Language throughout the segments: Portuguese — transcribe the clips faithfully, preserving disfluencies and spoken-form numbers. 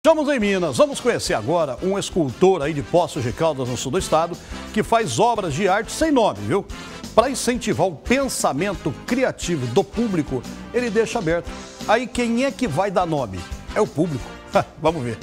Estamos em Minas, vamos conhecer agora um escultor aí de Poços de Caldas, no sul do estado, que faz obras de arte sem nome, viu? Para incentivar o pensamento criativo do público, ele deixa aberto. Aí quem é que vai dar nome? É o público. Vamos ver.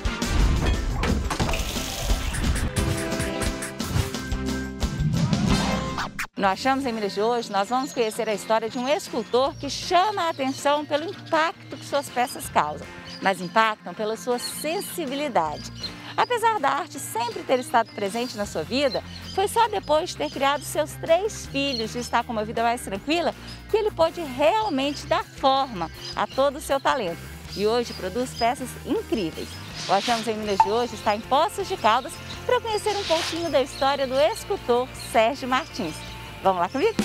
Nós achamos em Minas de hoje, nós vamos conhecer a história de um escultor que chama a atenção pelo impacto que suas peças causam, mas impactam pela sua sensibilidade. Apesar da arte sempre ter estado presente na sua vida, foi só depois de ter criado seus três filhos e estar com uma vida mais tranquila que ele pôde realmente dar forma a todo o seu talento. E hoje produz peças incríveis. O Achamos em Minas de hoje está em Poços de Caldas para conhecer um pouquinho da história do escultor Sérgio Martins. Vamos lá comigo?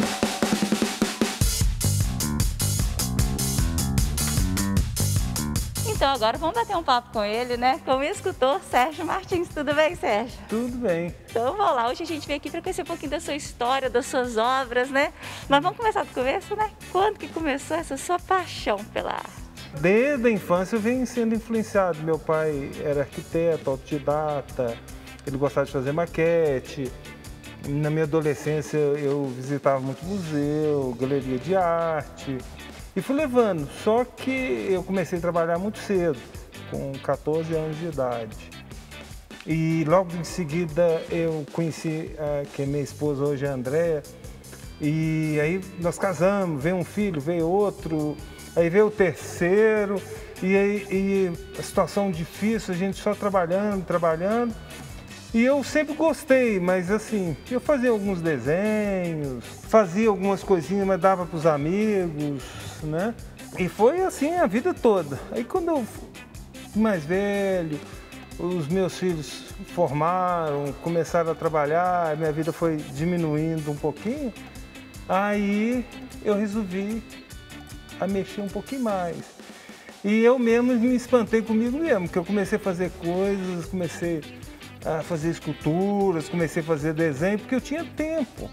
Então agora vamos bater um papo com ele, né? Com o escultor Sérgio Martins. Tudo bem, Sérgio? Tudo bem. Então vamos lá, hoje a gente veio aqui para conhecer um pouquinho da sua história, das suas obras, né? Mas vamos começar do começo, né? Quando que começou essa sua paixão pela arte? Desde a infância eu venho sendo influenciado. Meu pai era arquiteto, autodidata, ele gostava de fazer maquete. Na minha adolescência eu visitava muito museu, galeria de arte e fui levando. Só que eu comecei a trabalhar muito cedo, com quatorze anos de idade. E logo em seguida eu conheci a que é minha esposa hoje, a Andréa, e aí nós casamos, veio um filho, veio outro, aí veio o terceiro, e aí e a situação difícil, a gente só trabalhando, trabalhando. E eu sempre gostei, mas assim, eu fazia alguns desenhos, fazia algumas coisinhas, mas dava para os amigos, né? E foi assim a vida toda. Aí quando eu fui mais velho, os meus filhos formaram, começaram a trabalhar, minha vida foi diminuindo um pouquinho, aí eu resolvi a mexer um pouquinho mais. E eu mesmo me espantei comigo mesmo, que eu comecei a fazer coisas, comecei a fazer esculturas, comecei a fazer desenho, porque eu tinha tempo.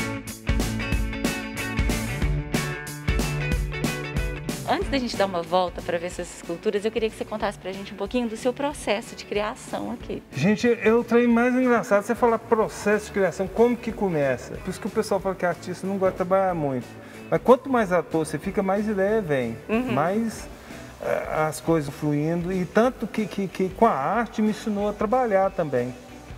Antes da gente dar uma volta para ver essas esculturas, eu queria que você contasse para a gente um pouquinho do seu processo de criação aqui. Gente, eu trem mais engraçado você falar processo de criação, como que começa. Por isso que o pessoal fala que artista não gosta de trabalhar muito. Mas quanto mais ator você fica, mais ideia vem, uhum. mais as coisas fluindo, e tanto que, que, que com a arte me ensinou a trabalhar também,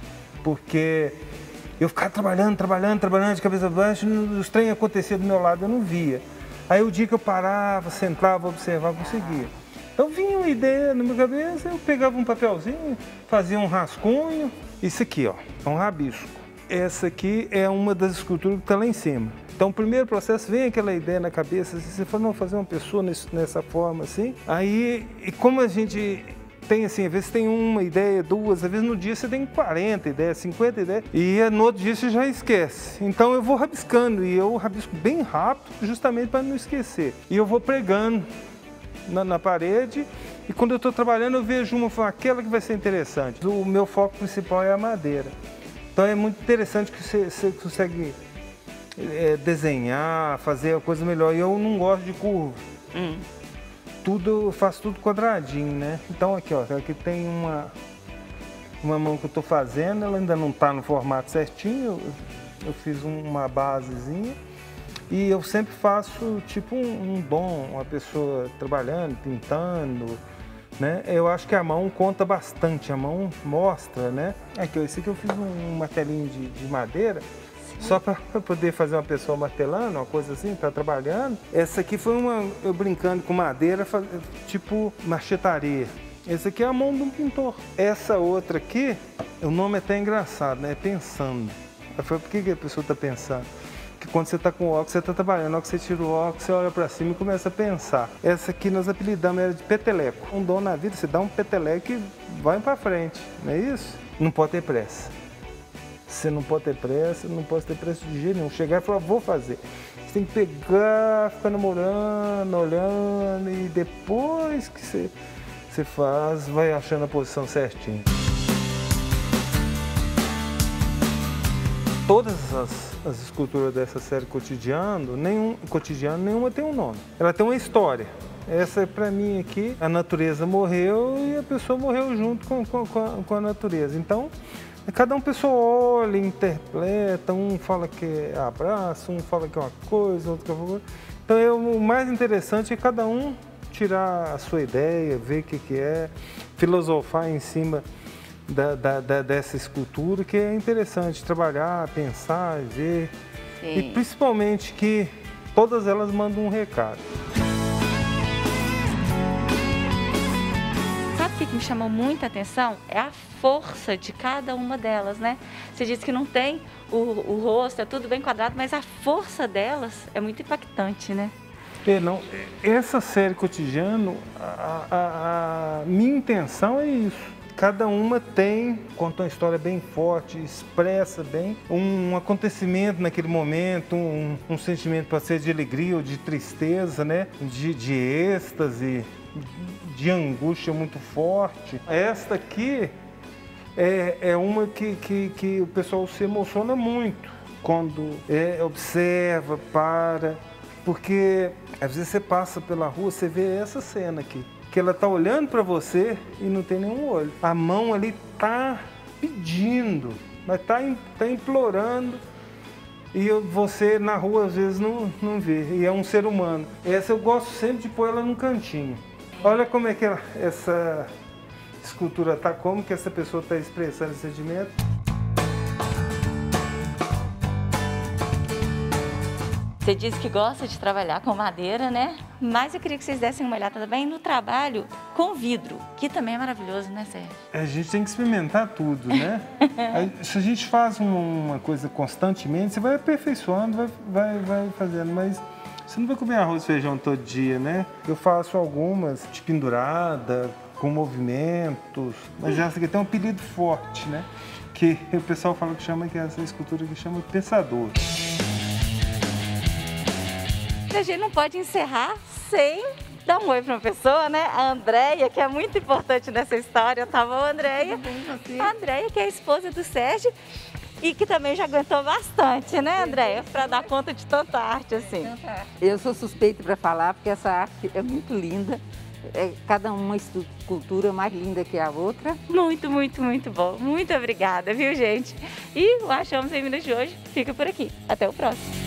porque eu ficava trabalhando, trabalhando, trabalhando de cabeça baixa, os trem aconteciam do meu lado, eu não via. Aí o dia que eu parava, sentava, observava, conseguia. Então vinha uma ideia na minha cabeça, eu pegava um papelzinho, fazia um rascunho, isso aqui ó, é um rabisco. Essa aqui é uma das esculturas que está lá em cima. Então, o primeiro processo, vem aquela ideia na cabeça, assim, você fala, não, fazer uma pessoa nesse, nessa forma, assim. Aí, e como a gente tem, assim, às vezes tem uma ideia, duas, às vezes no dia você tem quarenta ideias, cinquenta ideias, e no outro dia você já esquece. Então, eu vou rabiscando, e eu rabisco bem rápido, justamente para não esquecer. E eu vou pregando na, na parede, e quando eu estou trabalhando, eu vejo uma, falo, aquela que vai ser interessante. O meu foco principal é a madeira. Então, é muito interessante que você, você consegue É, desenhar, fazer a coisa melhor. E eu não gosto de curva. Hum. Tudo, eu faço tudo quadradinho, né? Então aqui, ó, aqui tem uma, uma mão que eu tô fazendo, ela ainda não tá no formato certinho. Eu, eu fiz uma basezinha e eu sempre faço tipo um, um dom, uma pessoa trabalhando, pintando, né? Eu acho que a mão conta bastante, a mão mostra, né? Aqui, ó, esse aqui eu fiz um martelinho de, de madeira. Só para poder fazer uma pessoa martelando, uma coisa assim, tá trabalhando. Essa aqui foi uma, eu brincando com madeira, tipo machetaria. Essa aqui é a mão de um pintor. Essa outra aqui, o nome é até engraçado, né? É pensando. Eu falei, por que, que a pessoa tá pensando? Porque quando você tá com o óculos, você tá trabalhando. Na hora que você tira o óculos, você olha para cima e começa a pensar. Essa aqui nós apelidamos era de peteleco. Um dom na vida, você dá um peteleco e vai para frente, não é isso? Não pode ter pressa. Você não pode ter pressa, não pode ter pressa de jeito nenhum. Chegar e falar, vou fazer. Você tem que pegar, ficar namorando, olhando, e depois que você, você faz, vai achando a posição certinha. Todas as, as esculturas dessa série Cotidiano, nenhum, Cotidiano, nenhuma tem um nome. Ela tem uma história. Essa, para mim aqui, a natureza morreu e a pessoa morreu junto com, com, com, a, com a natureza. Então, cada um pessoa olha, interpreta, um fala que é abraço, um fala que é uma coisa, outro que é outra. Então, é, o mais interessante é cada um tirar a sua ideia, ver o que, que é, filosofar em cima da, da, da, dessa escultura, que é interessante trabalhar, pensar, ver. Sim. E principalmente que todas elas mandam um recado. Sabe o que me chamou muita atenção? É a força de cada uma delas, né? Você disse que não tem o, o rosto, é tudo bem quadrado, mas a força delas é muito impactante, né? É, não, essa série Cotidiano, a, a, a minha intenção é isso. Cada uma tem, conta uma história bem forte, expressa bem um, um acontecimento naquele momento, um, um sentimento pode ser de alegria ou de tristeza, né? De, de êxtase, de angústia muito forte. Esta aqui é, é uma que, que, que o pessoal se emociona muito quando é, observa, para, porque às vezes você passa pela rua, você vê essa cena aqui, que ela tá olhando para você e não tem nenhum olho. A mão ali tá pedindo, mas tá, tá implorando, e você na rua às vezes não, não vê, e é um ser humano. Essa eu gosto sempre de pôr ela num cantinho. Olha como é que ela, essa escultura tá, como que essa pessoa está expressando esse sentimento. Você disse que gosta de trabalhar com madeira, né? Mas eu queria que vocês dessem uma olhada também no trabalho com vidro, que também é maravilhoso, né, Sérgio? A gente tem que experimentar tudo, né? Se a gente faz uma coisa constantemente, você vai aperfeiçoando, vai, vai, vai fazendo, mas você não vai comer arroz e feijão todo dia, né? Eu faço algumas de pendurada, com movimentos, mas essa aqui tem um apelido forte, né? Que o pessoal fala que chama, que é essa escultura que chama pensador. A gente não pode encerrar sem dar um oi para uma pessoa, né? A Andréia, que é muito importante nessa história, tá bom, Andréia? A Andréia, que é a esposa do Sérgio e que também já aguentou bastante, né, Andréia? Para dar conta de tanta arte assim. Eu sou suspeita para falar, porque essa arte é muito linda. É cada uma escultura mais linda que a outra. Muito, muito, muito bom. Muito obrigada, viu, gente? E o Achamos em Minas de hoje fica por aqui. Até o próximo.